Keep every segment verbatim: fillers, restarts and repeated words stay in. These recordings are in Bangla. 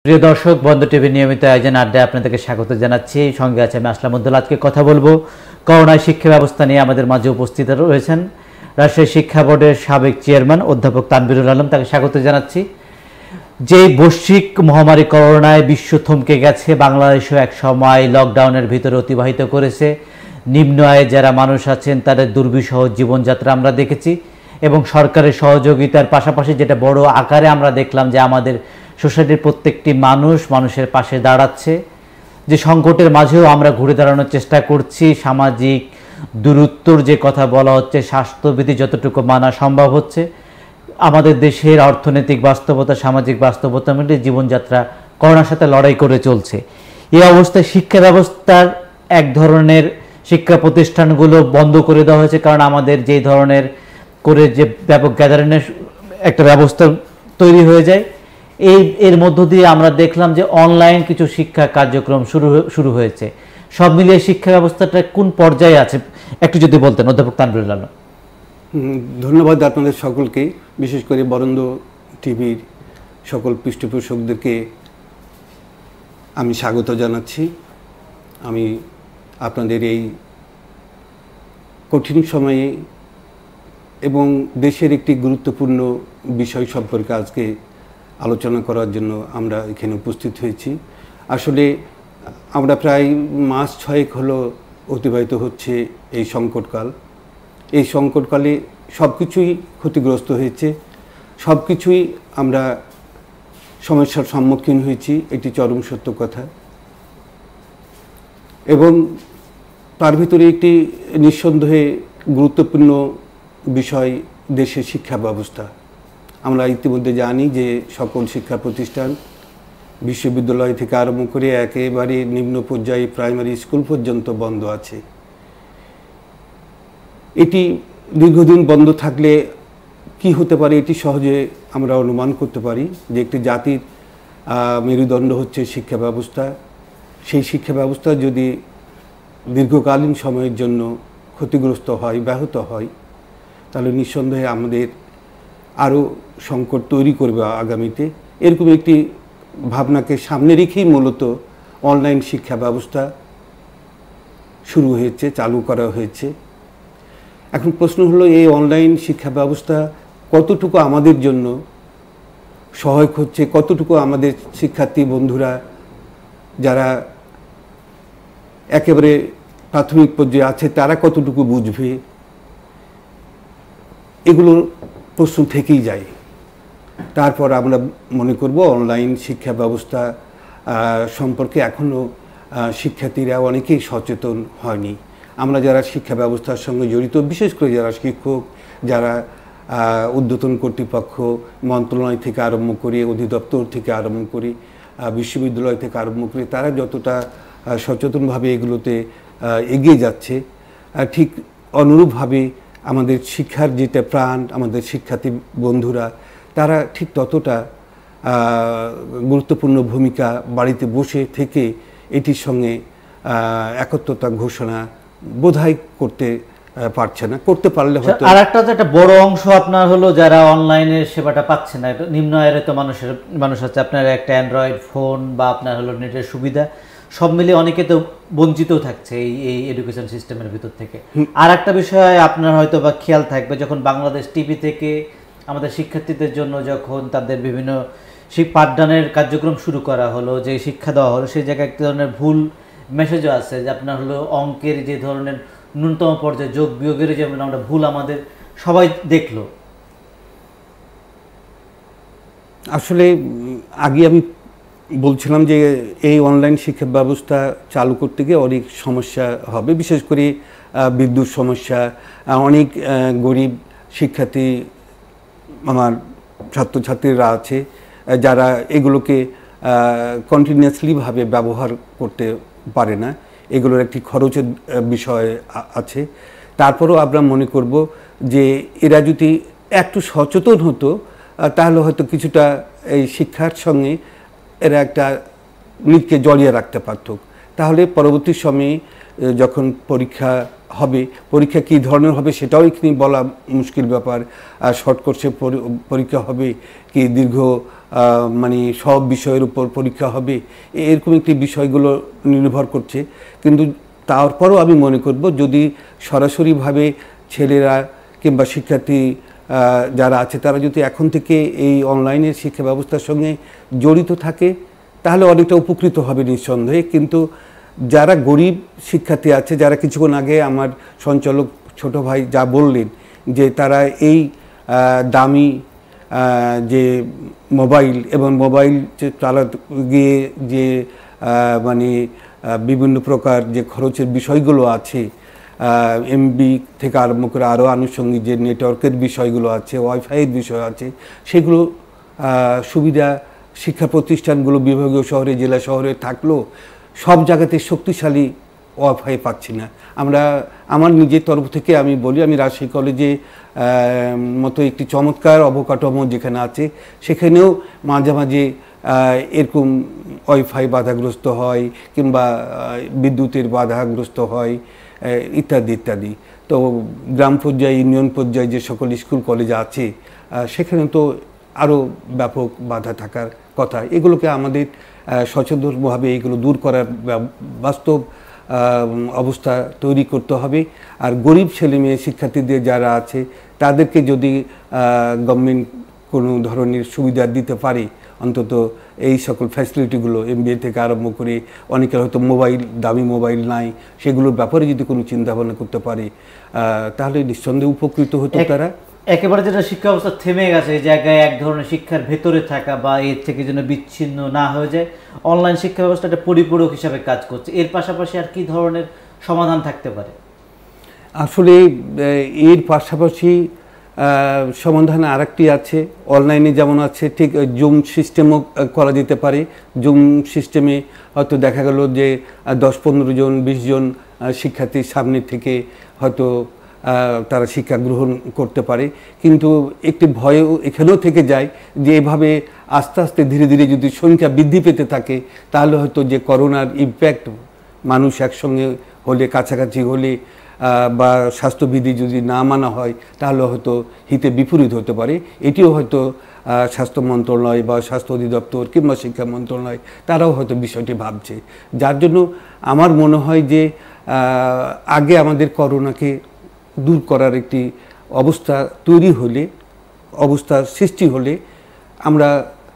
প্রিয় দর্শক, বন্ধ টিভির নিয়মিত আয়োজন আড্ডায় আপনাদেরকে স্বাগত জানাচ্ছি। সঙ্গে আছে আমি আসলাম উদ্দৌলা। আজকে কথা বলবো করোনায় শিক্ষা ব্যবস্থা নিয়ে। আমাদের মাঝে উপস্থিত রয়েছেন রাজশাহী শিক্ষা বোর্ডের সাবেক চেয়ারম্যান অধ্যাপক তানভীরুল আলম, তাকে স্বাগত জানাচ্ছি। যে বৈশ্বিক মহামারী করোনায় বিশ্ব থমকে গেছে, বাংলাদেশও এক সময় লকডাউনের ভিতরে অতিবাহিত করেছে। নিম্ন আয়ে যারা মানুষ আছেন তাদের দুর্বিষহ জীবনযাত্রা আমরা দেখেছি, এবং সরকারের সহযোগিতার পাশাপাশি যেটা বড় আকারে আমরা দেখলাম যে আমাদের সোসাইটির প্রত্যেকটি মানুষ মানুষের পাশে দাঁড়াচ্ছে। যে সংকটের মাঝেও আমরা ঘুরে দাঁড়ানোর চেষ্টা করছি। সামাজিক দূরত্বর যে কথা বলা হচ্ছে, স্বাস্থ্যবিধি যতটুকু মানা সম্ভব হচ্ছে, আমাদের দেশের অর্থনৈতিক বাস্তবতা, সামাজিক বাস্তবতা মিলে জীবনযাত্রা করোনার সাথে লড়াই করে চলছে। এই অবস্থায় শিক্ষা ব্যবস্থার এক ধরনের শিক্ষা প্রতিষ্ঠানগুলো বন্ধ করে দেওয়া হয়েছে, কারণ আমাদের যেই ধরনের করে যে ব্যাপক গ্যাদারিংয়ের একটা ব্যবস্থা তৈরি হয়ে যায়, এই এর মধ্য দিয়ে আমরা দেখলাম যে অনলাইন কিছু শিক্ষা কার্যক্রম শুরু শুরু হয়েছে। সব মিলিয়ে শিক্ষা ব্যবস্থাটা কোন পর্যায়ে আছে একটু যদি বলতেন অধ্যাপক তানভীরুল আলম। ধন্যবাদ আপনাদের সকলকে, বিশেষ করে বরেন্দ্র টিভির সকল পৃষ্ঠপোষকদেরকে আমি স্বাগত জানাচ্ছি। আমি আপনাদের এই কঠিন সময়ে এবং দেশের একটি গুরুত্বপূর্ণ বিষয় সম্পর্কে আজকে আলোচনা করার জন্য আমরা এখানে উপস্থিত হয়েছি। আসলে আমরা প্রায় মাস ছয়েক হলো অতিবাহিত হচ্ছে এই সংকটকাল। এই সংকটকালে সব কিছুই ক্ষতিগ্রস্ত হয়েছে, সব কিছুই আমরা সমস্যার সম্মুখীন হয়েছি, এটি চরম সত্য কথা। এবং তার ভিতরে একটি নিঃসন্দেহে গুরুত্বপূর্ণ বিষয় দেশের শিক্ষা ব্যবস্থা। আমরা ইতিমধ্যে জানি যে সকল শিক্ষা প্রতিষ্ঠান বিশ্ববিদ্যালয় থেকে আরম্ভ করে একেবারে নিম্ন পর্যায়ে প্রাইমারি স্কুল পর্যন্ত বন্ধ আছে। এটি দীর্ঘদিন বন্ধ থাকলে কি হতে পারে এটি সহজে আমরা অনুমান করতে পারি যে একটি জাতির মেরুদণ্ড হচ্ছে শিক্ষা ব্যবস্থা। সেই শিক্ষা ব্যবস্থা যদি দীর্ঘকালীন সময়ের জন্য ক্ষতিগ্রস্ত হয়, ব্যাহত হয়, তাহলে নিঃসন্দেহে আমাদের আরও সংকট তৈরি করবে আগামীতে। এরকম একটি ভাবনাকে সামনে রেখেই মূলত অনলাইন শিক্ষা ব্যবস্থা শুরু হয়েছে, চালু করা হয়েছে। এখন প্রশ্ন হলো, এই অনলাইন শিক্ষা ব্যবস্থা কতটুকু আমাদের জন্য সহায়ক হচ্ছে, কতটুকু আমাদের শিক্ষার্থী বন্ধুরা যারা একেবারে প্রাথমিক পর্যায়ে আছে তারা কতটুকু বুঝবে, এগুলোর প্রশ্ন থেকেই যায়। তারপর আমরা মনে করব অনলাইন শিক্ষা ব্যবস্থা সম্পর্কে এখনও শিক্ষার্থীরা অনেকেই সচেতন হয়নি। আমরা যারা শিক্ষা ব্যবস্থার সঙ্গে জড়িত, বিশেষ করে যারা শিক্ষক, যারা ঊর্ধ্বতন কর্তৃপক্ষ, মন্ত্রণালয় থেকে আরম্ভ করে, অধিদপ্তর থেকে আরম্ভ করে, বিশ্ববিদ্যালয় থেকে আরম্ভ করে, তারা যতটা সচেতনভাবে এগুলোতে এগিয়ে যাচ্ছে, ঠিক অনুরূপভাবে আমাদের শিক্ষার যেটা প্রাণ, আমাদের শিক্ষার্থী বন্ধুরা, তারা ঠিক ততটা গুরুত্বপূর্ণ ভূমিকা বাড়িতে বসে থেকে এটির সঙ্গে একত্রতা ঘোষণা বোধহয় করতে পারছে না। করতে পারলে হয়তো। আর একটা একটা বড় অংশ আপনার হলো যারা অনলাইনের সেবাটা পাচ্ছে না, নিম্ন আয়ের তো মানুষের মানুষ আছে। আপনার একটা অ্যান্ড্রয়েড ফোন বা আপনার হলো নেটের সুবিধা, সব মিলিয়ে অনেকে তো বঞ্চিতও থাকছে এই এই এডুকেশন সিস্টেমের ভিতর থেকে। আর একটা বিষয় আপনার হয়তো বা খেয়াল থাকবে, যখন বাংলাদেশ টিভি থেকে আমাদের শিক্ষার্থীদের জন্য যখন তাদের বিভিন্ন পাঠদানের কার্যক্রম শুরু করা হলো, যে শিক্ষা দেওয়া হলো, সেই জায়গায় এক ধরনের ভুল মেসেজও আছে যে আপনার হলো অঙ্কের যে ধরনের ন্যূনতম পর্যায়ে যোগ বিয়োগের যে আমরা ভুল আমাদের সবাই দেখলো। আসলে আগে আমি বলছিলাম যে এই অনলাইন শিক্ষা ব্যবস্থা চালু করতে গিয়ে অনেক সমস্যা হবে, বিশেষ করে বিদ্যুৎ সমস্যা। অনেক গরিব শিক্ষার্থী আমার ছাত্রছাত্রীরা আছে যারা এগুলোকে কন্টিনিউয়াসলিভাবে ব্যবহার করতে পারে না, এগুলোর একটি খরচের বিষয় আছে। তারপরেও আমরা মনে করব যে এরা যদি একটু সচেতন হতো তাহলে হয়তো কিছুটা এই শিক্ষার সঙ্গে এরা একটা নিজকে জড়িয়ে রাখতে পারত। তাহলে পরবর্তী সময়ে যখন পরীক্ষা হবে, পরীক্ষা কী ধরনের হবে সেটাও এখানে বলা মুশকিল ব্যাপার। শর্ট কোর্সে পরীক্ষা হবে কি দীর্ঘ মানে সব বিষয়ের উপর পরীক্ষা হবে, এরকম একটি বিষয়গুলো নির্ভর করছে। কিন্তু তারপরও আমি মনে করব যদি সরাসরিভাবে ছেলেরা কিংবা শিক্ষার্থী যারা আছে তারা যদি এখন থেকে এই অনলাইনের শিক্ষা ব্যবস্থার সঙ্গে জড়িত থাকে তাহলে অনেকটা উপকৃত হবে নিঃসন্দেহে। কিন্তু যারা গরিব শিক্ষার্থী আছে, যারা কিছুক্ষণ আগে আমার সঞ্চালক ছোট ভাই যা বললেন যে তারা এই দামি যে মোবাইল এবং মোবাইল চালাতে গিয়ে যে মানে বিভিন্ন প্রকার যে খরচের বিষয়গুলো আছে, এমবি থেকে আরম্ভ করে আরও আনুষঙ্গিক যে নেটওয়ার্কের বিষয়গুলো আছে, ওয়াইফাইয়ের বিষয় আছে, সেগুলো সুবিধা শিক্ষা প্রতিষ্ঠানগুলো বিভাগীয় শহরে জেলা শহরে থাকলেও সব জায়গাতে শক্তিশালী ওয়াইফাই পাচ্ছি না আমরা। আমার নিজের তরফ থেকে আমি বলি, আমি রাজশাহী কলেজে মতো একটি চমৎকার অবকাঠামো যেখানে আছে সেখানেও মাঝে মাঝে এরকম ওয়াইফাই বাধাগ্রস্ত হয় কিংবা বিদ্যুতের বাধাগ্রস্ত হয় ইত্যাদি ইত্যাদি। তো গ্রাম পর্যায়ে, ইউনিয়ন পর্যায়ে যে সকল স্কুল কলেজ আছে সেখানে তো আরও ব্যাপক বাধা থাকার কথা। এগুলোকে আমাদের সচেতনভাবে এগুলো দূর করার বাস্তব অবস্থা তৈরি করতে হবে। আর গরিব ছেলেমেয়ে শিক্ষার্থীদের যারা আছে তাদেরকে যদি গভর্নমেন্ট কোনো ধরনের সুবিধা দিতে পারে, অন্তত এই সকল ফ্যাসিলিটিগুলো এমবিএ থেকে আরম্ভ করে অনেকের হয়তো মোবাইল, দামি মোবাইল নাই, সেগুলোর ব্যাপারে যদি কোনো চিন্তা ভাবনা করতে পারে তাহলে নিঃসন্দেহে উপকৃত হতো তারা। একেবারে যেটা শিক্ষা ব্যবস্থা থেমে গেছে এই জায়গায় এক ধরনের শিক্ষার ভেতরে থাকা বা এর থেকে যেন বিচ্ছিন্ন না হয়ে যায়, অনলাইন শিক্ষা ব্যবস্থা একটা পরিপূরক হিসাবে কাজ করছে। এর পাশাপাশি আর কি ধরনের সমাধান থাকতে পারে? আসলে এর পাশাপাশি সমাধান আরেকটি আছে, অনলাইনে যেমন আছে ঠিক জুম সিস্টেমও করা যেতে পারে। জুম সিস্টেমে হয়তো দেখা গেল যে দশ পনেরো জন বিশ জন শিক্ষার্থীর সামনে থেকে হয়তো তারা শিক্ষা গ্রহণ করতে পারে। কিন্তু একটি ভয়ও এখানেও থেকে যায় যে এভাবে আস্তে আস্তে ধীরে ধীরে যদি সংখ্যা বৃদ্ধি পেতে থাকে তাহলে হয়তো যে করোনার ইমপ্যাক্ট, মানুষ একসঙ্গে হলে, কাছাকাছি হলে বা স্বাস্থ্যবিধি যদি না মানা হয় তাহলে হয়তো হিতে বিপরীত হতে পারে। এটিও হয়তো স্বাস্থ্য মন্ত্রণালয় বা স্বাস্থ্য অধিদপ্তর কিংবা শিক্ষা মন্ত্রণালয় তারাও হয়তো বিষয়টি ভাবছে। যার জন্য আমার মনে হয় যে আগে আমাদের করোনাকে দূর করার একটি অবস্থা তৈরি হলে, অবস্থা সৃষ্টি হলে আমরা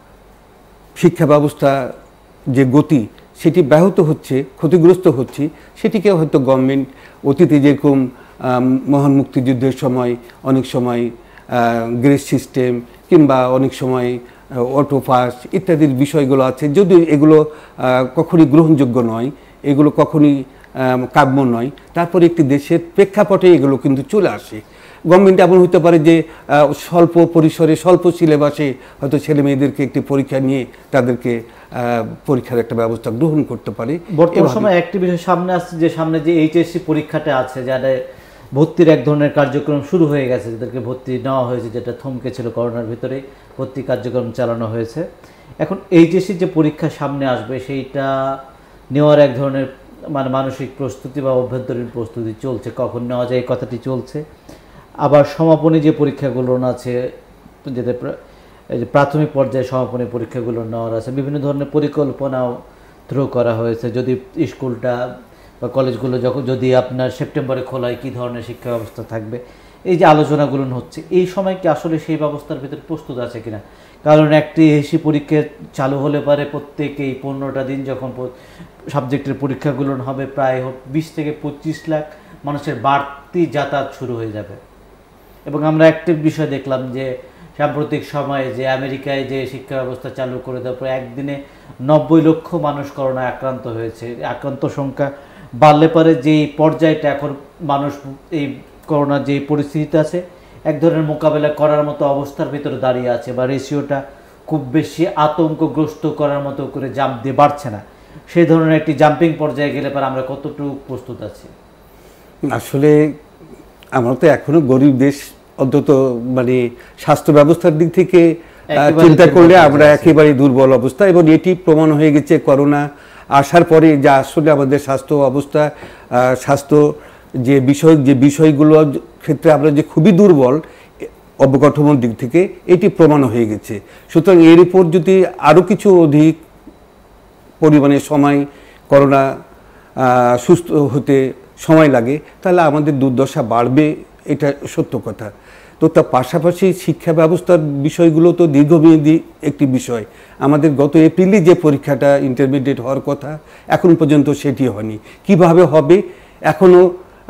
শিক্ষা ব্যবস্থা যে গতি সেটি ব্যাহত হচ্ছে, ক্ষতিগ্রস্ত হচ্ছে, সেটিকে হয়তো গভর্নমেন্ট অতীতে যেরকম মহান মুক্তিযুদ্ধের সময় অনেক সময় গ্রেস সিস্টেম কিংবা অনেক সময় অটো পাস ইত্যাদির বিষয়গুলো আছে, যদিও এগুলো কখনই গ্রহণযোগ্য নয়, এগুলো কখনই কাম্য নয়, তারপরে একটি দেশের প্রেক্ষাপটে এগুলো কিন্তু চলে আসে। গভর্নমেন্ট এমন হতে পারে যে স্বল্প পরিসরে, স্বল্প সিলেবাসে হয়তো ছেলে মেয়েদেরকে একটি পরীক্ষা নিয়ে তাদেরকে পরীক্ষার একটা ব্যবস্থা গ্রহণ করতে পারে। বর্তমান সময় একটি বিষয় সামনে আসছে যে সামনে যে এইচএসসি পরীক্ষাটা আছে, যারা ভর্তির এক ধরনের কার্যক্রম শুরু হয়ে গেছে, যাদেরকে ভর্তি নেওয়া হয়েছে, যেটা থমকে ছিল করোনার ভিতরে ভর্তি কার্যক্রম চালানো হয়েছে। এখন এইচএসসি যে পরীক্ষা সামনে আসবে সেইটা নেওয়ার এক ধরনের মানে মানসিক প্রস্তুতি বা অভ্যন্তরীণ প্রস্তুতি চলছে, কখন নেওয়া যায় এই কথাটি চলছে। আবার সমাপনী যে পরীক্ষাগুলো আছে, যেটা এই যে প্রাথমিক পর্যায়ে সমাপনী পরীক্ষাগুলো নেওয়ার আছে, বিভিন্ন ধরনের পরিকল্পনাও থ্রো করা হয়েছে। যদি স্কুলটা বা কলেজগুলো যখন যদি আপনার সেপ্টেম্বরে খোলায় কী ধরনের শিক্ষা ব্যবস্থা থাকবে, এই যে আলোচনাগুলো হচ্ছে, এই সময় কি আসলে সেই ব্যবস্থার ভিতরে প্রস্তুত আছে কিনা? কারণ একটি এসি পরীক্ষা চালু হলে পারে প্রত্যেকেই পনেরোটা দিন যখন সাবজেক্টের পরীক্ষাগুলো হবে, প্রায় বিশ থেকে পঁচিশ লাখ মানুষের বাড়তি যাতায়াত শুরু হয়ে যাবে। এবং আমরা একটি বিষয় দেখলাম যে সাম্প্রতিক সময়ে যে আমেরিকায় যে শিক্ষা ব্যবস্থা চালু করে দেওয়ার পর একদিনে নব্বই লক্ষ মানুষ করোনায় আক্রান্ত হয়েছে। আক্রান্ত সংখ্যা বাড়লে পরে যেই পর্যায়টা এখন মানুষ এই করোনার যে পরিস্থিতিতে আছে এক ধরনের মোকাবেলা করার মতো অবস্থার ভিতরে দাঁড়িয়ে আছে, বা রেশিওটা খুব বেশি আতঙ্কগ্রস্ত করার মতো করে জাম্প দিয়ে বাড়ছে না, সেই ধরনের একটি জাম্পিং পর্যায়ে গেলে পরে আমরা কতটুকু প্রস্তুত আছি? আসলে আমরা তো এখনো গরিব দেশ, অন্তত মানে স্বাস্থ্য ব্যবস্থার দিক থেকে চিন্তা করলে আমরা একেবারে দুর্বল অবস্থা। এবং এটি প্রমাণ হয়ে গেছে করোনা আসার পরে, যা আসলে আমাদের স্বাস্থ্য অবস্থা, স্বাস্থ্য যে বিষয় যে বিষয়গুলোর ক্ষেত্রে আমরা যে খুবই দুর্বল, অবকাঠামোর দিক থেকে এটি প্রমাণ হয়ে গেছে। সুতরাং এর উপর যদি আরও কিছু অধিক পরিমাণে সময় করোনা সুস্থ হতে সময় লাগে তাহলে আমাদের দুর্দশা বাড়বে, এটা সত্য কথা। তো তার পাশাপাশি শিক্ষা ব্যবস্থার বিষয়গুলো তো দীর্ঘমেয়াদী একটি বিষয়। আমাদের গত এপ্রিলে যে পরীক্ষাটা ইন্টারমিডিয়েট হওয়ার কথা এখন পর্যন্ত সেটি হয়নি। কিভাবে হবে এখনও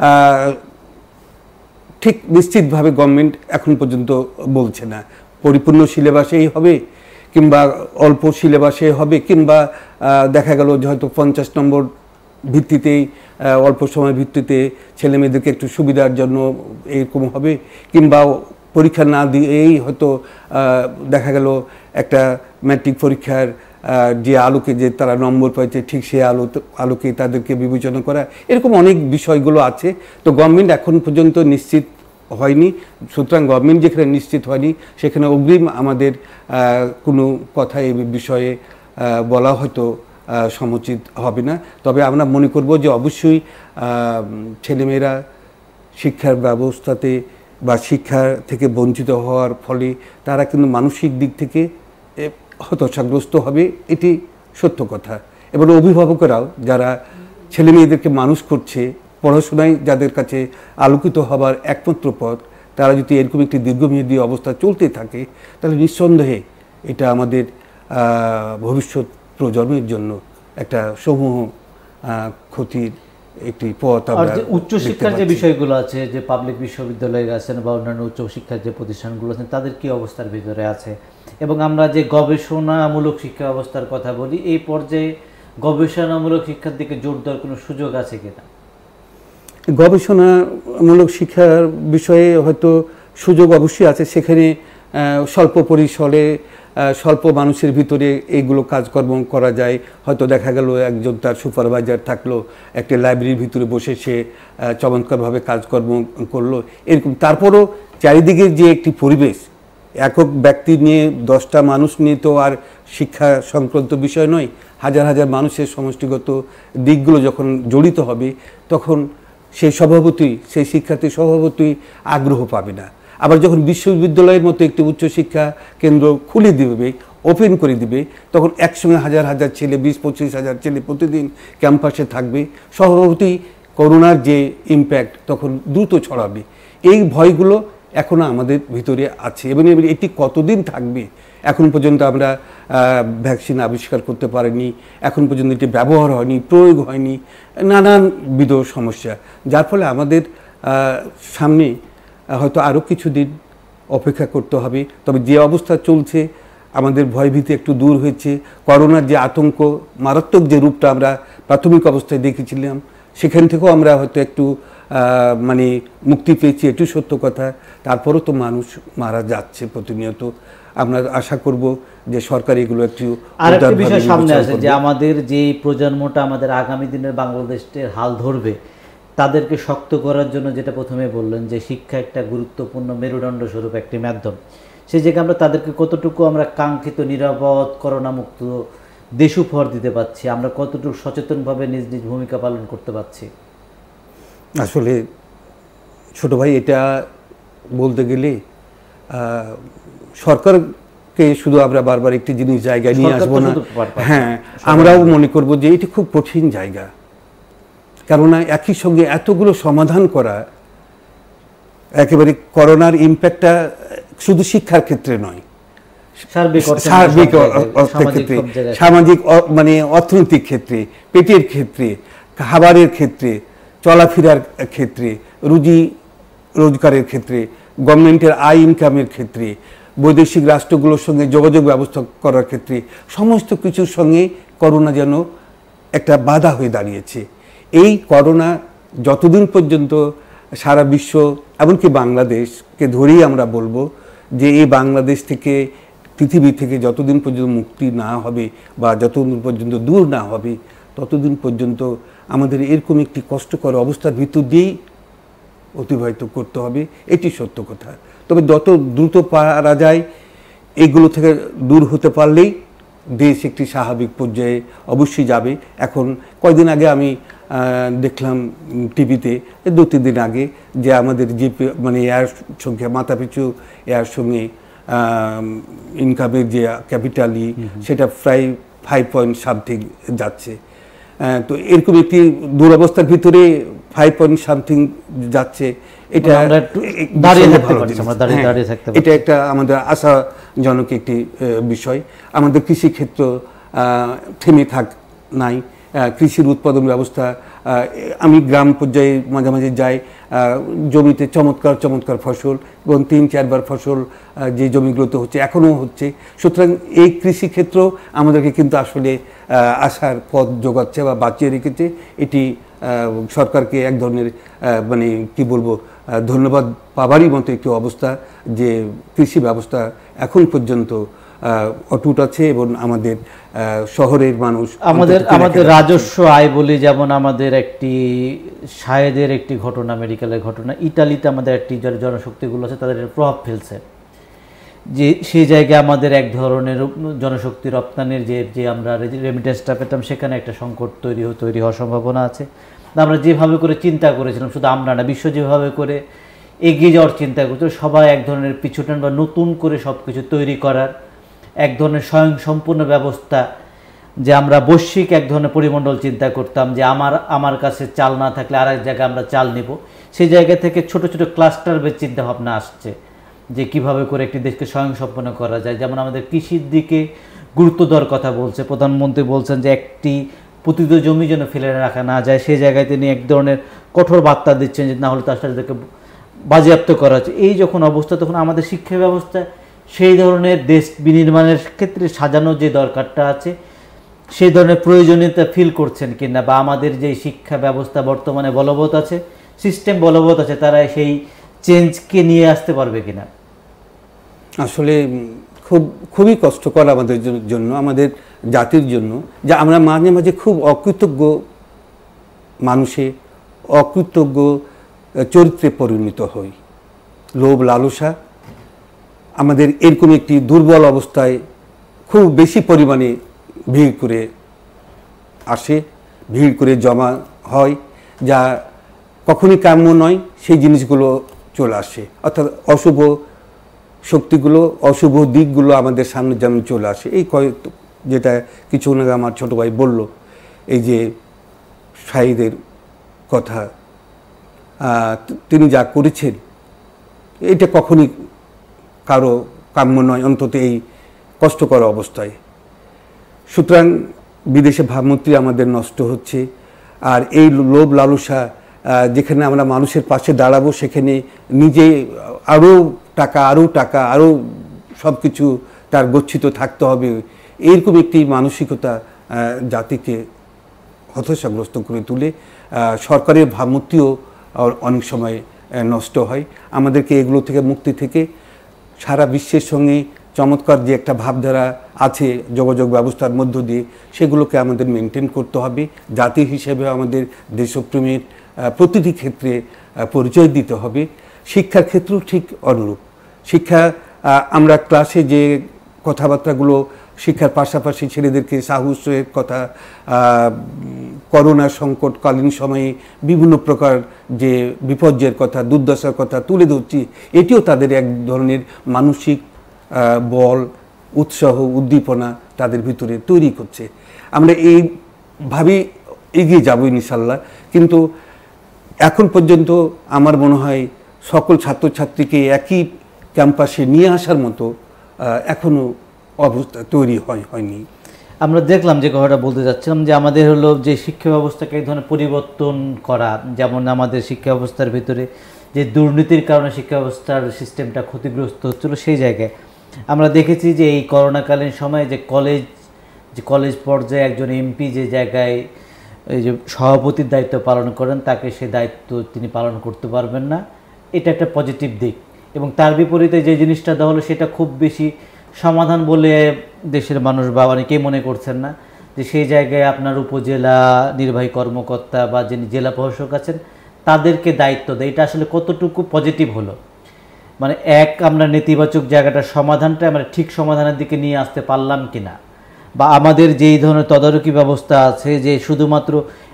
ঠিক নিশ্চিতভাবে গভর্নমেন্ট এখন পর্যন্ত বলছে না। পরিপূর্ণ সিলেবাসেই হবে কিংবা অল্প সিলেবাসে হবে কিংবা দেখা গেল যে হয়তো পঞ্চাশ নম্বর ভিত্তিতেই অল্প সময় ভিত্তিতে ছেলে মেয়েদেরকে একটু সুবিধার জন্য এরকম হবে, কিংবা পরীক্ষা না দিয়েই হয়তো দেখা গেল একটা ম্যাট্রিক পরীক্ষার যে আলোকে যে তারা নম্বর পাইছে ঠিক সেই আলো আলোকে তাদেরকে বিবেচনা করা, এরকম অনেক বিষয়গুলো আছে। তো গভর্নমেন্ট এখন পর্যন্ত নিশ্চিত হয়নি। সুতরাং গভর্নমেন্ট যেখানে নিশ্চিত হয়নি সেখানে অগ্রিম আমাদের কোনো কথা এই বিষয়ে বলা হয়তো সমুচিত হবে না। তবে আমরা মনে করব যে অবশ্যই ছেলেমেয়েরা শিক্ষার ব্যবস্থাতে বা শিক্ষা থেকে বঞ্চিত হওয়ার ফলে তারা কিন্তু মানসিক দিক থেকে হতাশাগ্রস্ত হবে, এটি সত্য কথা। এবার অভিভাবকেরাও যারা ছেলে মেয়েদেরকে মানুষ করছে, পড়াশোনায় যাদের কাছে আলোকিত হবার একমাত্র পথ, তারা যদি এরকম একটি দীর্ঘমেয়াদী অবস্থা চলতে থাকে তাহলে নিঃসন্দেহে এটা আমাদের ভবিষ্যৎ প্রজন্মের জন্য একটা সমূহ ক্ষতির একটি পথ। আর যে উচ্চশিক্ষার যে বিষয়গুলো আছে, যে পাবলিক বিশ্ববিদ্যালয়ে আছেন বা অন্যান্য উচ্চশিক্ষার যে প্রতিষ্ঠানগুলো আছেন তাদের কি অবস্থার ভিতরে আছে, এবং আমরা যে গবেষণামূলক শিক্ষা ব্যবস্থার কথা বলি এই পর্যায়ে গবেষণামূলক শিক্ষার দিকে জোর দেওয়ার কোনো সুযোগ আছে কিনা? গবেষণামূলক শিক্ষার বিষয়ে হয়তো সুযোগ অবশ্যই আছে। সেখানে স্বল্প পরিসরে স্বল্প মানুষের ভিতরে এইগুলো কাজকর্ম করা যায়। হয়তো দেখা গেল একজন তার সুপারভাইজার থাকলো, একটা লাইব্রেরির ভিতরে বসে সে চমৎকারভাবে কাজকর্ম করলো, এরকম। তারপরও চারিদিকে যে একটি পরিবেশ, একক ব্যক্তি নিয়ে দশটা মানুষ নিয়ে তো আর শিক্ষা সংক্রান্ত বিষয় নয়, হাজার হাজার মানুষের সমষ্টিগত দিকগুলো যখন জড়িত হবে তখন সেই স্বভাবতই সেই শিক্ষার্থী স্বভাবতই আগ্রহ পাবে না। আবার যখন বিশ্ববিদ্যালয়ের মতো একটি উচ্চশিক্ষা কেন্দ্র খুলে দিবে, ওপেন করে দিবে, তখন একসঙ্গে হাজার হাজার ছেলে, বিশ পঁচিশ হাজার ছেলে প্রতিদিন ক্যাম্পাসে থাকবে, স্বভাবতই করোনার যে ইম্প্যাক্ট তখন দ্রুত ছড়াবে। এই ভয়গুলো এখনও আমাদের ভিতরে আছে এবং এটি কতদিন থাকবে এখন পর্যন্ত আমরা ভ্যাকসিন আবিষ্কার করতে পারিনি, এখন পর্যন্ত এটি ব্যবহার হয়নি, প্রয়োগ হয়নি, নানানবিধ সমস্যা, যার ফলে আমাদের সামনে হয়তো আরও কিছুদিন অপেক্ষা করতে হবে। তবে যে অবস্থা চলছে আমাদের ভয়ভীতি একটু দূর হয়েছে। করোনার যে আতঙ্ক, মারাত্মক যে রূপটা আমরা প্রাথমিক অবস্থায় দেখেছিলাম সেখান থেকেও আমরা হয়তো একটু মানে মুক্তি পেয়েছি, এটি সত্য কথা। তারপরও তো মানুষ মারা যাচ্ছে প্রতিনিয়ত। আমরা আশা করব যে সরকার এগুলো একটু আরেকটা বিষয় সামনে আসে যে আমাদের যে প্রজন্মটা আমাদের আগামী দিনের বাংলাদেশের হাল ধরবে তাদেরকে শক্ত করার জন্য, যেটা প্রথমে বললেন যে শিক্ষা একটা গুরুত্বপূর্ণ মেরুদণ্ড স্বরূপ একটি মাধ্যম, সেই জায়গায় আমরা তাদেরকে কতটুকু আমরা কাঙ্ক্ষিত নিরাপদ করোনামুক্ত দেশ উপহার দিতে পারছি, আমরা কতটুকু সচেতনভাবে নিজ নিজ ভূমিকা পালন করতে পারছি? আসলে ছোট ভাই, এটা বলতে গেলে সরকারকে শুধু আমরা বারবার একটি জিনিস জায়গায় নিয়ে আসবো না, হ্যাঁ আমরাও মনে করব যে এটি খুব কঠিন জায়গা। কেননা একই সঙ্গে এতগুলো সমাধান করা, একেবারে করোনার ইম্প্যাক্টটা শুধু শিক্ষার ক্ষেত্রে নয়, সার্বিক ক্ষেত্রে, সামাজিক মানে অর্থনৈতিক ক্ষেত্রে, পেটের ক্ষেত্রে, খাবারের ক্ষেত্রে, চলাফেরার ক্ষেত্রে, রুজি রোজগারের ক্ষেত্রে, গভর্নমেন্টের আয় ইনকামের ক্ষেত্রে, বৈদেশিক রাষ্ট্রগুলোর সঙ্গে যোগাযোগ ব্যবস্থা করার ক্ষেত্রে, সমস্ত কিছুর সঙ্গে করোনা যেন একটা বাধা হয়ে দাঁড়িয়েছে। এই করোনা যতদিন পর্যন্ত সারা বিশ্ব, এমনকি বাংলাদেশকে ধরেই আমরা বলবো যে এই বাংলাদেশ থেকে, পৃথিবী থেকে যতদিন পর্যন্ত মুক্তি না হবে বা যতদিন পর্যন্ত দূর না হবে ততদিন পর্যন্ত আমাদের এরকম একটি কষ্টকর অবস্থার ভিতর দিয়েই অতিবাহিত করতে হবে, এটি সত্য কথা। তবে যত দ্রুত পারা যায় এগুলো থেকে দূর হতে পারলেই দেশ একটি স্বাভাবিক পর্যায়ে অবশ্যই যাবে। এখন কয়েকদিন আগে আমি দেখলাম টিভিতে দু তিন দিন আগে যে আমাদের জিপি মানে এয়ার সংখ্যা মাথাপিছু এয়ার সঙ্গে ইনকামের যে ক্যাপিটালি সেটা প্রায় ফাইভ পয়েন্ট সামথিং যাচ্ছে। তো এরকম একটি দুরবস্থার ভিতরে ফাইভ পয়েন্ট সামথিং যাচ্ছে, এটা এটা একটা আমাদের আশাজনক একটি বিষয়। আমাদের কৃষিক্ষেত্র থেমে থাক নাই, কৃষির উৎপাদন ব্যবস্থা, আমি গ্রাম পর্যায়ে মাঝে মাঝে যাই, জমিতে চমৎকার চমৎকার ফসল এবং তিন চারবার ফসল যে জমিগুলোতে হচ্ছে এখনও হচ্ছে। সুতরাং এই কৃষিক্ষেত্র আমাদেরকে কিন্তু আসলে আশার পথ যোগাচ্ছে বা বাঁচিয়ে রেখেছে। এটি সরকারকে এক ধরনের মানে কি বলবো ধন্যবাদ পাবারই মতো একটি অবস্থা যে কৃষি ব্যবস্থা এখন পর্যন্ত অটুট আছে এবং আমাদের শহরের মানুষ আমাদের আমাদের রাজস্ব আয় বলি, যেমন আমাদের একটি শায়েদের একটি ঘটনা, মেডিকেলের ঘটনা, ইটালিতে আমাদের একটি জনশক্তিগুলো আছে তাদের প্রভাব ফেলছে, যে সেই জায়গায় আমাদের এক ধরনের জনশক্তি রপ্তানির যে যে আমরা রেমিটেন্সটা পেতাম সেখানে একটা সংকট তৈরি তৈরি হওয়ার সম্ভাবনা আছে। আমরা যেভাবে করে চিন্তা করেছিলাম, শুধু আমরা না, বিশ্ব যেভাবে করে এগিয়ে যাওয়ার চিন্তা করছিল, সবাই এক ধরনের পিছুটান বা নতুন করে সব কিছু তৈরি করার এক ধরনের স্বয়ংসম্পূর্ণ ব্যবস্থা, যে আমরা বৈশ্বিক এক ধরনের পরিমণ্ডল চিন্তা করতাম, যে আমার আমার কাছে চাল না থাকলে আর এক জায়গায় আমরা চাল নেব, সেই জায়গা থেকে ছোট ছোট ক্লাস্টার বেশ চিন্তাভাবনা আসছে যে কিভাবে করে একটি দেশকে স্বয়ংসম্পন্ন করা যায়। যেমন আমাদের কৃষির দিকে গুরুত্ব দেওয়ার কথা বলছে প্রধানমন্ত্রী, বলছেন যে একটি পতিত জমি যেন ফেলে রাখা না যায়, সেই জায়গায় তিনি এক ধরনের কঠোর বার্তা দিচ্ছেন যে না হলে তার সাথে বাজেয়াপ্ত করা হচ্ছে। এই যখন অবস্থা, তখন আমাদের শিক্ষা ব্যবস্থা সেই ধরনের দেশ বিনির্মাণের ক্ষেত্রে সাজানো যে দরকারটা আছে সেই ধরনের প্রয়োজনীয়তা ফিল করছেন কিনা, বা আমাদের যে শিক্ষা ব্যবস্থা বর্তমানে বলবৎ আছে, সিস্টেম বলবৎ আছে, তারা সেই চেঞ্জকে নিয়ে আসতে পারবে কিনা। আসলে খুব খুবই কষ্টকর আমাদের জন্য, আমাদের জাতির জন্য, যে আমরা মাঝে মাঝে খুব অকৃতজ্ঞ মানুষে অকৃতজ্ঞ চরিত্রে পরিণত হই। লোভ লালসা আমাদের এরকম একটি দুর্বল অবস্থায় খুব বেশি পরিমাণে ভিড় করে আসে, ভিড় করে জমা হয়, যা কখনই কাম্য নয়, সেই জিনিসগুলো চলে আসে। অর্থাৎ অশুভ শক্তিগুলো, অশুভ দিকগুলো আমাদের সামনে যেমন চলে আসে। এই কয়েক যেটা কিছু আগে আমার ছোটো ভাই বলল, এই যে শাহিদের কথা, তিনি যা করেছেন এটা কখনই কারো কাম্য নয়, অন্তত এই কষ্টকর অবস্থায়। সুতরাং বিদেশে ভাবমূর্তি আমাদের নষ্ট হচ্ছে, আর এই লোভ লালসা যেখানে আমরা মানুষের পাশে দাঁড়াবো সেখানে নিজে আরও টাকা আরও টাকা আরও সব কিছু তার গচ্ছিত থাকতে হবে, এরকম একটি মানসিকতা জাতিকে হতাশাগ্রস্ত করে তুলে। সরকারের ভাবমূর্তিও অনেক সময় নষ্ট হয়। আমাদেরকে এগুলো থেকে মুক্তি থেকে সারা বিশ্বের সঙ্গে চমৎকার যে একটা ভাবধারা আছে যোগাযোগ ব্যবস্থার মধ্য দিয়ে, সেগুলোকে আমাদের মেনটেন করতে হবে। জাতি হিসেবে আমাদের দেশপ্রেমের প্রতিটি ক্ষেত্রে পরিচয় দিতে হবে। শিক্ষার ক্ষেত্রেও ঠিক অনুরূপ। শিক্ষা, আমরা ক্লাসে যে কথাবার্তাগুলো শিক্ষার পাশাপাশি ছেলেদেরকে সাহসের কথা, করোনা সংকটকালীন সময়ে বিভিন্ন প্রকার যে বিপর্যয়ের কথা, দুর্দশার কথা তুলে ধরছি, এটিও তাদের এক ধরনের মানসিক বল, উৎসাহ, উদ্দীপনা তাদের ভিতরে তৈরি করছে। আমরা এইভাবেই এগিয়ে যাব ইনশাল্লাহ। কিন্তু এখন পর্যন্ত আমার মনে হয় সকল ছাত্রছাত্রীকে একই ক্যাম্পাসে নিয়ে আসার মতো এখনও অবস্থা তৈরি হয় হয়নি। আমরা দেখলাম যে কথাটা বলতে যাচ্ছিলাম, যে আমাদের হলো যে শিক্ষা ব্যবস্থাকে এক ধরনের পরিবর্তন করা, যেমন আমাদের শিক্ষা ব্যবস্থার ভিতরে যে দুর্নীতির কারণে শিক্ষা ব্যবস্থার সিস্টেমটা ক্ষতিগ্রস্ত হচ্ছিল, সেই জায়গায় আমরা দেখেছি যে এই করোনাকালীন সময়ে যে কলেজ যে কলেজ পর্যায়ে একজন এমপি যে জায়গায় এই যে সভাপতির দায়িত্ব পালন করেন, তাকে সে দায়িত্ব তিনি পালন করতে পারবেন না, এটা একটা পজিটিভ দিক। এবং তার বিপরীতে যে জিনিসটা দেওয়া হলো সেটা খুব বেশি সমাধান বলে দেশের মানুষ বা অনেকেই মনে করছেন না, যে সেই জায়গায় আপনার উপজেলা নির্বাহী কর্মকর্তা বা যিনি জেলা প্রশাসক আছেন তাদেরকে দায়িত্ব দেয়। এটা আসলে কতটুকু পজিটিভ হলো, মানে এক আমরা নেতিবাচক জায়গাটার সমাধানটা আমরা ঠিক সমাধানের দিকে নিয়ে আসতে পারলাম কিনা, বা আমাদের যেই ধরনের তদারকি ব্যবস্থা আছে যে শুধুমাত্র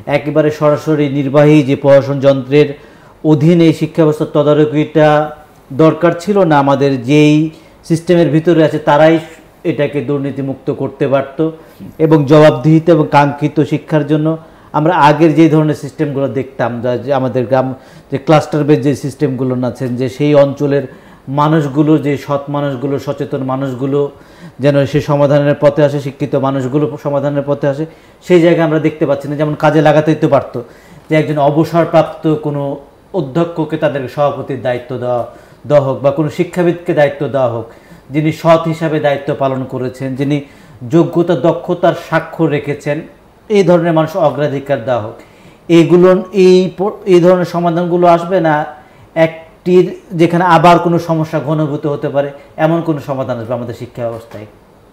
একেবারে সরাসরি নির্বাহী যে প্রশাসন যন্ত্রের অধীনে এই শিক্ষা ব্যবস্থার তদারকিটা দরকার ছিল, না আমাদের যেই সিস্টেমের ভিতরে আছে তারাই এটাকে দুর্নীতিমুক্ত করতে পারত এবং জবাবদিহিতা এবং কাঙ্ক্ষিত শিক্ষার জন্য আমরা আগের যে ধরনের সিস্টেমগুলো দেখতাম, যে আমাদের গ্রাম যে ক্লাস্টার বেজ যে সিস্টেমগুলো আছেন, যে সেই অঞ্চলের মানুষগুলো, যে সৎ মানুষগুলো, সচেতন মানুষগুলো যেন সে সমাধানের পথে আসে, শিক্ষিত মানুষগুলো সমাধানের পথে আসে, সেই জায়গায় আমরা দেখতে পাচ্ছি না। যেমন কাজে লাগাতেই তো পারতো যে একজন অবসরপ্রাপ্ত কোনো অধ্যক্ষকে তাদেরকে সভাপতির দায়িত্ব দেওয়া দেওয়া হোক, বা কোনো শিক্ষাবিদকে দায়িত্ব দেওয়া হোক যিনি সৎ হিসাবে দায়িত্ব পালন করেছেন, যিনি যোগ্যতা দক্ষতার স্বাক্ষর রেখেছেন, এই ধরনের মানুষ অগ্রাধিকার দেওয়া হোক। এইগুলো এই এই ধরনের সমাধানগুলো আসবে না একটির যেখানে আবার কোনো সমস্যা ঘনীভূত হতে পারে এমন কোনো সমাধান আসবে আমাদের শিক্ষা ব্যবস্থায়?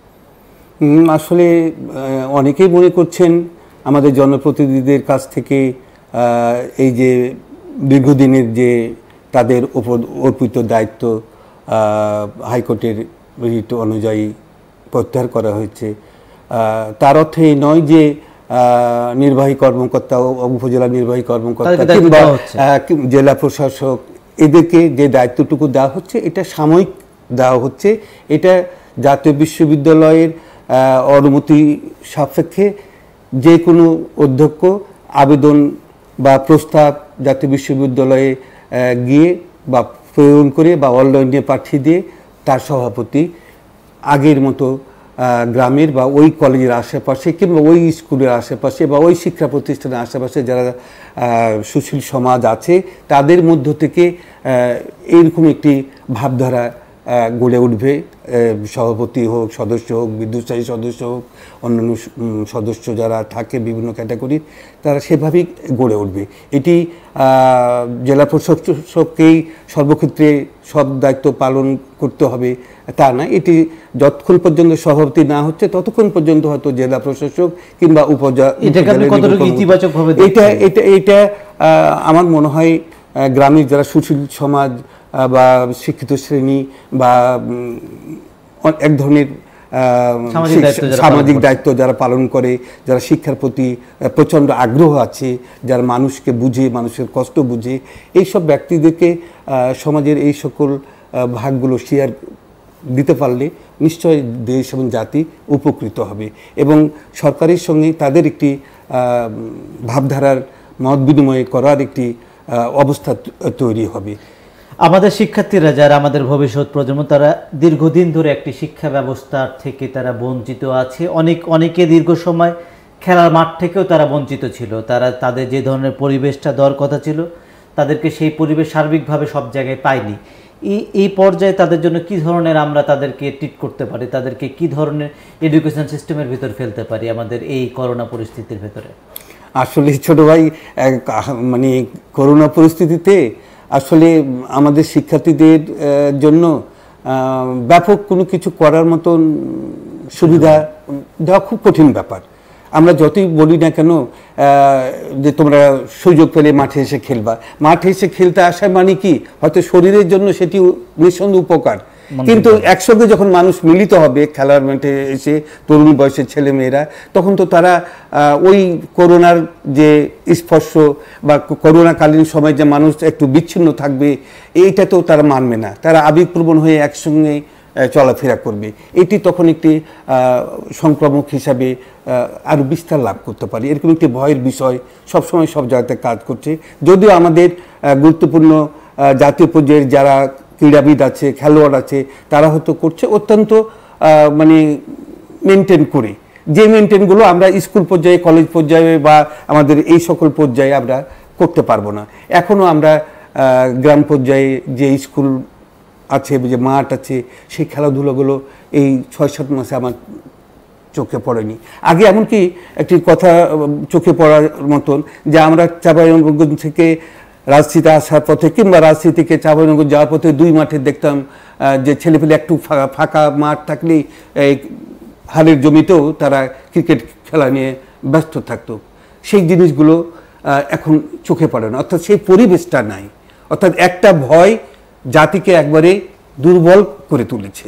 আসলে অনেকেই মনে করছেন আমাদের জনপ্রতিনিধিদের কাছ থেকে এই যে দীর্ঘদিনের যে তাদের উপর অর্পিত দায়িত্ব হাইকোর্টের রিট অনুযায়ী প্রত্যাহার করা হয়েছে, তার অর্থ এই নয় যে নির্বাহী কর্মকর্তা, উপজেলা নির্বাহী কর্মকর্তা কিংবা জেলা প্রশাসক এদেরকে যে দায়িত্বটুকু দেওয়া হচ্ছে এটা সাময়িক দেওয়া হচ্ছে। এটা জাতীয় বিশ্ববিদ্যালয়ের অনুমতি সাপেক্ষে যে কোনো অধ্যক্ষ আবেদন বা প্রস্তাব জাতীয় বিশ্ববিদ্যালয়ে গিয়ে বা প্রেরণ করে বা অনলাইনে পাঠিয়ে দিয়ে তার সভাপতি আগের মতো গ্রামের বা ওই কলেজের আশেপাশে কিংবা ওই স্কুলের আশেপাশে বা ওই শিক্ষা প্রতিষ্ঠানের আশেপাশে যারা সুশীল সমাজ আছে তাদের মধ্য থেকে এইরকম একটি ভাবধারা গড়ে উঠবে। সভাপতি হোক, সদস্য হোক, বিদ্যুৎসাহী সদস্য হোক, অন্যান্য সদস্য যারা থাকে বিভিন্ন ক্যাটাগরির, তারা সেভাবেই গড়ে উঠবে। এটি জেলা প্রশাসককেই সর্বক্ষেত্রে সব দায়িত্ব পালন করতে হবে তা না। এটি যতক্ষণ পর্যন্ত সভাপতি না হচ্ছে ততক্ষণ পর্যন্ত হয়তো জেলা প্রশাসক কিংবা উপজেলা এটা এটা এটা আমার মনে হয় গ্রামের যারা সুশীল সমাজ বা শিক্ষিত শ্রেণী বা এক ধরনের সামাজিক দায়িত্ব যারা পালন করে, যারা শিক্ষার প্রতি প্রচণ্ড আগ্রহ আছে, যারা মানুষকে বুঝে, মানুষের কষ্ট বুঝে, এইসব ব্যক্তিদেরকে সমাজের এই সকল ভাগগুলো শেয়ার দিতে পারলে নিশ্চয় দেশ এবং জাতি উপকৃত হবে এবং সরকারের সঙ্গে তাদের একটি ভাবধারার মত বিনিময় করার একটি অবস্থা তৈরি হবে। আমাদের শিক্ষার্থীরা যারা আমাদের ভবিষ্যৎ প্রজন্ম, তারা দীর্ঘদিন ধরে একটি শিক্ষা ব্যবস্থার থেকে তারা বঞ্চিত আছে। অনেক অনেকে দীর্ঘ সময় খেলার মাঠ থেকেও তারা বঞ্চিত ছিল। তারা তাদের যে ধরনের পরিবেশটা দেওয়ার কথা ছিল তাদেরকে সেই পরিবেশ সার্বিকভাবে সব জায়গায় পায়নি। এই এই পর্যায়ে তাদের জন্য কি ধরনের আমরা তাদেরকে ট্রিট করতে পারি, তাদেরকে কি ধরনের এডুকেশন সিস্টেমের ভিতর ফেলতে পারি আমাদের এই করোনা পরিস্থিতির ভেতরে? আসলে ছোট ভাই, মানে করোনা পরিস্থিতিতে আসলে আমাদের শিক্ষার্থীদের জন্য ব্যাপক কোনো কিছু করার মতন সুবিধা দেওয়া খুব কঠিন ব্যাপার। আমরা যতই বলি না কেন যে তোমরা সুযোগ পেলে মাঠে এসে খেলবা, মাঠে এসে খেলতে আসা মানে কি হয়তো শরীরের জন্য সেটি নিঃসন্দেহে উপকার, কিন্তু একসঙ্গে যখন মানুষ মিলিত হবে খেলার মাঠে এসে, তরুণ বয়সের ছেলে মেয়েরা, তখন তো তারা ওই করোনার যে স্পর্শ বা করোনাকালীন সময় যে মানুষ একটু বিচ্ছিন্ন থাকবে এইটা তো তারা মানবে না। তারা আবেগপ্রবণ হয়ে একসঙ্গে চলাফেরা করবে। এটি তখন একটি সংক্রামক হিসাবে আরও বিস্তার লাভ করতে পারে, এরকম একটি ভয়ের বিষয় সবসময় সব জায়গাতে কাজ করছে। যদিও আমাদের গুরুত্বপূর্ণ জাতীয় পর্যায়ের যারা ক্রীড়াবিদ আছে, খেলোয়াড় আছে, তারা হয়তো করছে অত্যন্ত মানে মেনটেন করে, যে মেনটেনগুলো আমরা স্কুল পর্যায়ে, কলেজ পর্যায়ে বা আমাদের এই সকল পর্যায়ে আমরা করতে পারবো না। এখনও আমরা গ্রাম পর্যায়ে যে স্কুল আছে, যে মাঠ আছে, সেই খেলাধুলোগুলো এই ছয় সাত মাসে আমার চোখে পড়েনি। আগে এমনকি একটি কথা চোখে পড়ার মতন যে আমরা চাঁপাইনবাবগঞ্জ থেকে রাজশাহীতে আসার পথে কিংবা রাজশাহী থেকে চাঁপাইনবাবগঞ্জ যাওয়ার পথে দুই মাঠে দেখতাম যে ছেলেপেলে একটু ফাঁকা মাঠ থাকলেই এই হালের জমিতেও তারা ক্রিকেট খেলা নিয়ে ব্যস্ত থাকতো। সেই জিনিসগুলো এখন চোখে পড়ে না, অর্থাৎ সেই পরিবেশটা নাই। অর্থাৎ একটা ভয় জাতিকে একবারে দুর্বল করে তুলেছে।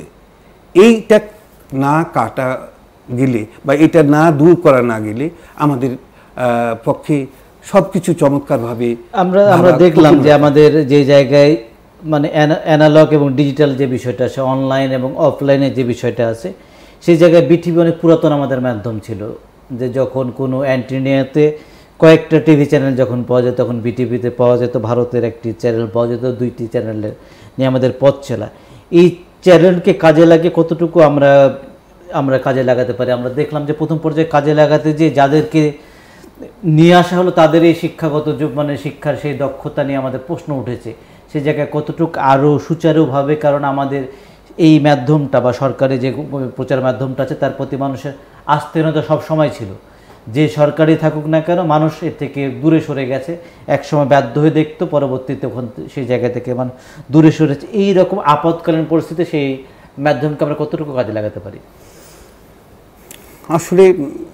এইটা না কাটা গেলে বা এটা না দূর করা না গেলে আমাদের পক্ষে সব কিছু চমৎকারভাবে আমরা আমরা দেখলাম যে আমাদের যে জায়গায় মানে অ্যানালগ এবং ডিজিটাল যে বিষয়টা আছে, অনলাইন এবং অফলাইনে যে বিষয়টা আছে, সেই জায়গায় বিটিভি অনেক পুরাতন আমাদের মাধ্যম ছিল। যে যখন কোনো অ্যান্টিনিয়াতে কয়েকটা টিভি চ্যানেল যখন পাওয়া যেত, তখন বিটিভিতে পাওয়া যেত ভারতের একটি চ্যানেল পাওয়া যেত, দুইটি চ্যানেলের নিয়ে আমাদের পথ চলা। এই চ্যানেলকে কাজে লাগিয়ে কতটুকু আমরা আমরা কাজে লাগাতে পারি? আমরা দেখলাম যে প্রথম পর্যায়ে কাজে লাগাতে যে যাদেরকে নিয়ে আসা হলো তাদের এই শিক্ষাগত যুগ মানে শিক্ষার সেই দক্ষতা নিয়ে আমাদের প্রশ্ন উঠেছে। সেই জায়গায় কতটুকু আরও সুচারুভাবে, কারণ আমাদের এই মাধ্যমটা বা সরকারি যে প্রচার মাধ্যমটা আছে তার প্রতি মানুষের আস্থাহীনতা সব সময় ছিল। যে সরকারি থাকুক না কেন, মানুষ এর থেকে দূরে সরে গেছে। একসময় বাধ্য হয়ে দেখতো, পরবর্তীতে ওখান সেই জায়গা থেকে মানুষ দূরে সরেছে। এই রকম আপৎকালীন পরিস্থিতি সেই মাধ্যমকে আমরা কতটুকু কাজে লাগাতে পারি? আসলে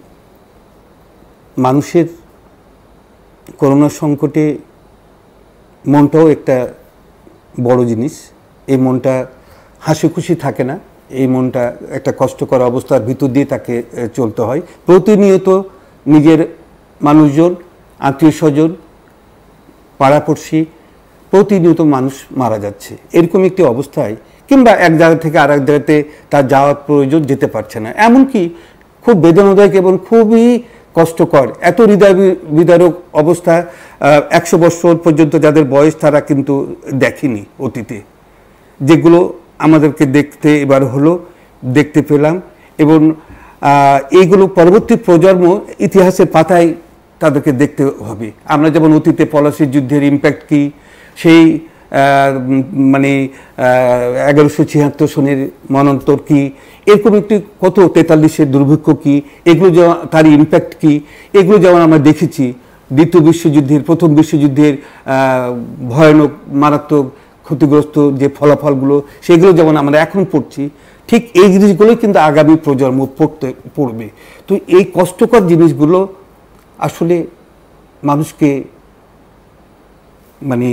মানুষের করোনা সংকটে মনটাও একটা বড় জিনিস। এই মনটা হাসি খুশি থাকে না, এই মনটা একটা কষ্টকর অবস্থার ভিতর দিয়ে তাকে চলতে হয়। প্রতিনিয়ত নিজের মানুষজন, আত্মীয় স্বজন, পাড়াপড়শি, প্রতিনিয়ত মানুষ মারা যাচ্ছে। এরকম একটি অবস্থায় কিংবা এক জায়গা থেকে আর এক জায়গাতে তার যাওয়ার প্রয়োজন, যেতে পারছে না। এমনকি খুব বেদনাদায়ক এবং খুবই কষ্টকর, এত হৃদয় বিদারক অবস্থা একশো বছর পর্যন্ত যাদের বয়স তারা কিন্তু দেখেনি অতীতে, যেগুলো আমাদেরকে দেখতে এবার হলো, দেখতে পেলাম। এবং এইগুলো পরবর্তী প্রজন্ম ইতিহাসের পাতায় তাদেরকে দেখতে হবে। আমরা যেমন অতীতে পলাশির যুদ্ধের ইম্প্যাক্ট কী, সেই মানে এগারোশো ছিয়াত্তর সনের মনন্তর কী, এরকম একটি কত তেতাল্লিশের দুর্ভিক্ষ কী, এগুলো যেমন তার ইম্প্যাক্ট কী, এগুলো যেমন আমরা দেখেছি। দ্বিতীয় বিশ্বযুদ্ধের, প্রথম বিশ্বযুদ্ধের ভয়ানক মারাত্মক ক্ষতিগ্রস্ত যে ফলাফলগুলো, সেগুলো যেমন আমরা এখন পড়ছি, ঠিক এই জিনিসগুলোই কিন্তু আগামী প্রজন্ম পড়তে পড়বে। তো এই কষ্টকর জিনিসগুলো আসলে মানুষকে মানে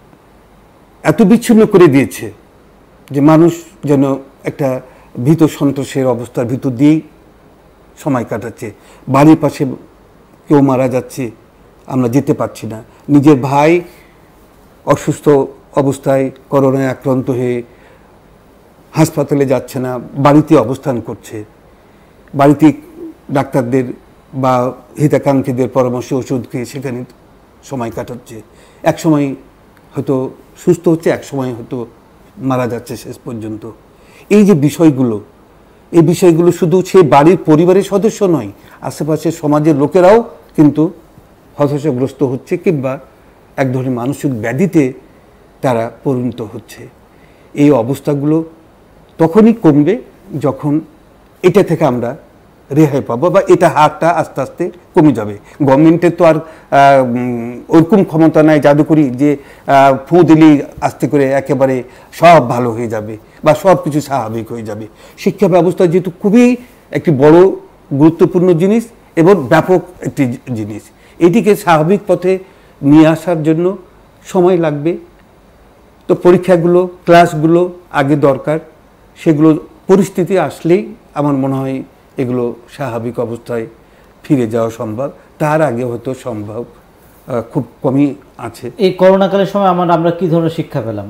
এত বিচ্ছিন্ন করে দিয়েছে যে মানুষ যেন একটা ভীত সন্ত্রাসের অবস্থার ভিতর দিয়েই সময় কাটাচ্ছে। বাড়ির পাশে কেউ মারা যাচ্ছে, আমরা যেতে পারছি না। নিজের ভাই অসুস্থ অবস্থায় করোনায় আক্রান্ত হয়ে হাসপাতালে যাচ্ছে না, বাড়িতে অবস্থান করছে। বাড়িতে ডাক্তারদের বা হিতাকাঙ্ক্ষীদের পরামর্শে ওষুধ খেয়ে সেখানে সময় কাটাচ্ছে। এক সময় হয়তো সুস্থ হচ্ছে, এক সময় হয়তো মারা যাচ্ছে শেষ পর্যন্ত। এই যে বিষয়গুলো, এই বিষয়গুলো শুধু সে বাড়ির পরিবারের সদস্য নয়, আশেপাশের সমাজের লোকেরাও কিন্তু হতাশাগ্রস্ত হচ্ছে কিংবা এক ধরনের মানসিক ব্যাধিতে তারা পরিণত হচ্ছে। এই অবস্থাগুলো তখনই কমবে যখন এটা থেকে আমরা রেহাই পাবো বা এটা হারটা আস্তে আস্তে কমে যাবে। গভর্নমেন্টের তো আর ওরকম ক্ষমতা নাই জাদুকরি যে ফু দিলেই আস্তে করে একেবারে সব ভালো হয়ে যাবে বা সব কিছু স্বাভাবিক হয়ে যাবে। শিক্ষা ব্যবস্থা যেহেতু খুবই একটি বড় গুরুত্বপূর্ণ জিনিস এবং ব্যাপক একটি জিনিস, এটিকে স্বাভাবিক পথে নিয়ে আসার জন্য সময় লাগবে। তো পরীক্ষাগুলো, ক্লাসগুলো আগে দরকার, সেগুলো পরিস্থিতি আসলেই আমার মনে হয় এগুলো স্বাভাবিক অবস্থায় ফিরে যাওয়া সম্ভব। তার আগে হয়তো সম্ভব খুব কমই আছে। এই করোনাকালীন সময় আমরা আমরা কি ধরনের শিক্ষা পেলাম?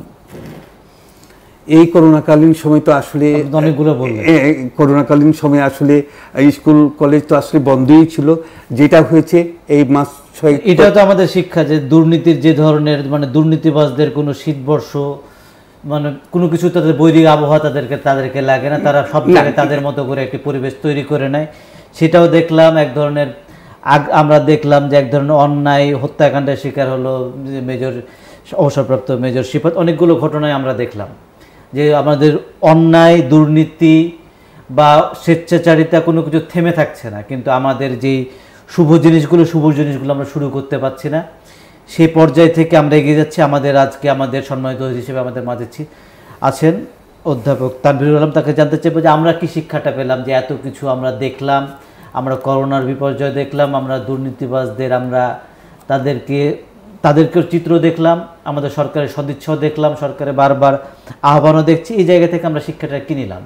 এই করোনাকালীন সময় তো আসলে অনেকগুলো বললেন। করোনাকালীন সময় আসলে স্কুল কলেজ তো আসলে বন্ধই ছিল। যেটা হয়েছে এই মাস ছয়, এটা তো আমাদের শিক্ষা যে দুর্নীতির যে ধরনের মানে দুর্নীতিবাজদের কোনো শীতবর্ষ মানে কোনো কিছু তাদের বৈরী আবহাওয়া তাদেরকে তাদেরকে লাগে না, তারা সব জায়গায় তাদের মতো করে একটি পরিবেশ তৈরি করে নেয়। সেটাও দেখলাম এক ধরনের। আমরা দেখলাম যে এক ধরনের অন্যায় হত্যাকাণ্ডের শিকার হলো মেজর অবসরপ্রাপ্ত মেজর শিফাত। অনেকগুলো ঘটনায় আমরা দেখলাম যে আমাদের অন্যায়, দুর্নীতি বা স্বেচ্ছাচারিতা কোনো কিছু থেমে থাকছে না, কিন্তু আমাদের যেই শুভ জিনিসগুলো শুভ জিনিসগুলো আমরা শুরু করতে পারছি না। সেই পর্যায় থেকে আমরা এগিয়ে যাচ্ছি। আমাদের আজকে আমাদের সম্মানিত অতিথি হিসেবে আমাদের মাঝে আছেন অধ্যাপক তানভীরুল আলম। তাকে জানতে চাইবো যে আমরা কি শিক্ষাটা পেলাম, যে এত কিছু আমরা দেখলাম, আমরা করোনার বিপর্যয় দেখলাম, আমরা দুর্নীতিবাজদের আমরা তাদেরকে তাদেরকেও চিত্র দেখলাম, আমাদের সরকারের সদিচ্ছাও দেখলাম, সরকারের বারবার আহ্বানও দেখছি। এই জায়গা থেকে আমরা শিক্ষাটা কি নিলাম?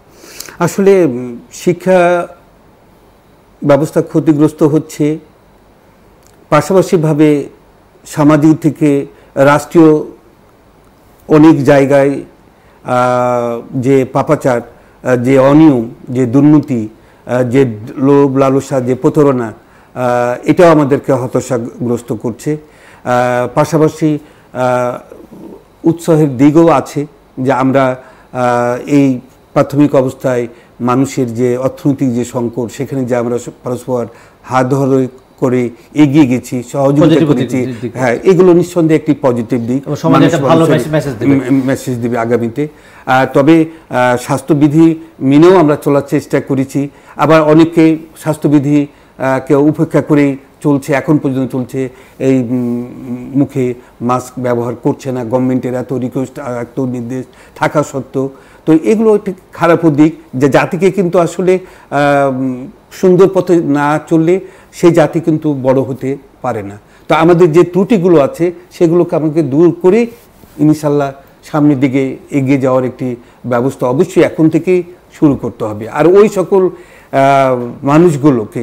আসলে শিক্ষা ব্যবস্থা ক্ষতিগ্রস্ত হচ্ছে পাশাপাশিভাবে সামাজিক থেকে রাষ্ট্রীয় অনেক জায়গায় যে পাপাচার, যে অনিয়ম, যে দুর্নীতি, যে লোভ লালসা, যে প্রতারণা, এটাও আমাদেরকে হতাশাগ্রস্ত করছে। পাশাপাশি উৎসাহের দিকও আছে যে আমরা এই প্রাথমিক অবস্থায় মানুষের যে অর্থনৈতিক যে সংকট, সেখানে যে আমরা পরস্পর হাত ধরে করে এগিয়ে গেছি, সহযোগিতা করেছি, হ্যাঁ, এগুলো নিঃসন্দেহে একটি পজিটিভ দিক, মেসেজ দিবে আগামীতে। তবে স্বাস্থ্যবিধি মেনেও আমরা চলার চেষ্টা করেছি, আবার অনেকে স্বাস্থ্যবিধি কে উপেক্ষা করে চলছে, এখন পর্যন্ত চলছে, এই মুখে মাস্ক ব্যবহার করছে না, গভর্নমেন্টের এত রিকোয়েস্ট, এত নির্দেশ থাকা সত্ত্বেও। তো এগুলো একটি খারাপ দিক, যে জাতিকে কিন্তু আসলে সুন্দর পথে না চললে সেই জাতি কিন্তু বড় হতে পারে না। তো আমাদের যে ত্রুটিগুলো আছে সেগুলোকে আমাকে দূর করে ইনশাল্লাহ সামনের দিকে এগিয়ে যাওয়ার একটি ব্যবস্থা অবশ্যই এখন থেকেই শুরু করতে হবে। আর ওই সকল মানুষগুলোকে,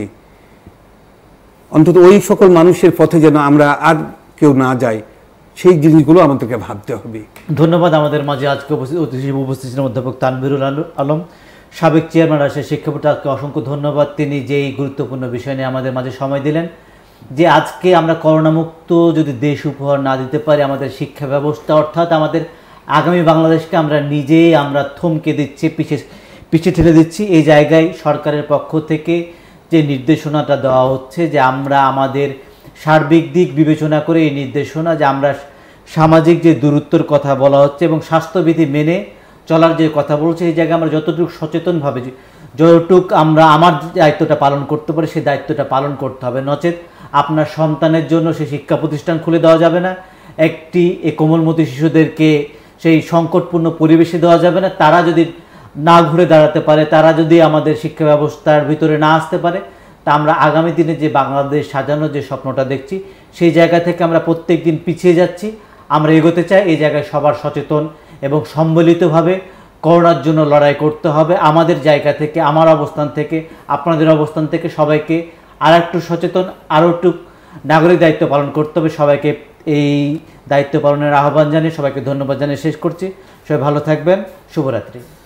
অন্তত ওই সকল মানুষের পথে যেন আমরা আর কেউ না যাই, সেই জিনিসগুলো আমাদেরকে ভাবতে হবে। ধন্যবাদ। আমাদের মাঝে আজকে উপস্থিত ছিলেন অধ্যাপক তানভীরুল আলম, সাবেক চেয়ারম্যান রাজশাহী শিক্ষা বোর্ড। আজকে অসংখ্য ধন্যবাদ, তিনি যেই গুরুত্বপূর্ণ বিষয় নিয়ে আমাদের মাঝে সময় দিলেন। যে আজকে আমরা করোনামুক্ত যদি দেশ উপহার না দিতে পারি, আমাদের শিক্ষা ব্যবস্থা অর্থাৎ আমাদের আগামী বাংলাদেশকে আমরা নিজেই আমরা থমকে দিচ্ছি, পিছিয়ে পিছিয়ে ঠেলে দিচ্ছি। এই জায়গায় সরকারের পক্ষ থেকে যে নির্দেশনাটা দেওয়া হচ্ছে, যে আমরা আমাদের সার্বিক দিক বিবেচনা করে এই নির্দেশনা, যে আমরা সামাজিক যে দূরত্বর কথা বলা হচ্ছে এবং স্বাস্থ্যবিধি মেনে চলার যে কথা বলছে, এই জায়গায় আমরা যতটুকু সচেতনভাবে, যতটুকু আমরা আমার দায়িত্বটা পালন করতে পারি সেই দায়িত্বটা পালন করতে হবে। নচেত আপনার সন্তানের জন্য সেই শিক্ষা প্রতিষ্ঠান খুলে দেওয়া যাবে না, একটি এই কোমলমতি শিশুদেরকে সেই সংকটপূর্ণ পরিবেশে দেওয়া যাবে না। তারা যদি না ঘুরে দাঁড়াতে পারে, তারা যদি আমাদের শিক্ষা ব্যবস্থার ভিতরে না আসতে পারে, তা আমরা আগামী দিনে যে বাংলাদেশ সাজানোর যে স্বপ্নটা দেখছি, সেই জায়গা থেকে আমরা প্রত্যেক দিন পিছিয়ে যাচ্ছি। আমরা এগোতে চাই, এই জায়গায় সবার সচেতন এবং সম্মিলিতভাবে করোনার জন্য লড়াই করতে হবে। আমাদের জায়গা থেকে, আমার অবস্থান থেকে, আপনাদের অবস্থান থেকে সবাইকে আর একটু সচেতন, আরও একটু নাগরিক দায়িত্ব পালন করতে হবে। সবাইকে এই দায়িত্ব পালনের আহ্বান জানিয়ে সবাইকে ধন্যবাদ জানিয়ে শেষ করছি। সবাই ভালো থাকবেন। শুভরাত্রি।